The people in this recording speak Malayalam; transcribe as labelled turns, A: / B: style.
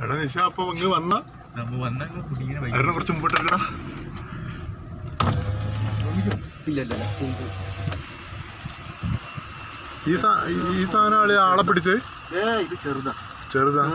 A: എടാ നിശ അപ്പൊ ഇങ്ങ് വന്ന കുറച്ച് മുമ്പോട്ടെടാ. ഈ സാധനം ആളെ പിടിച്ച് ചെറുതാ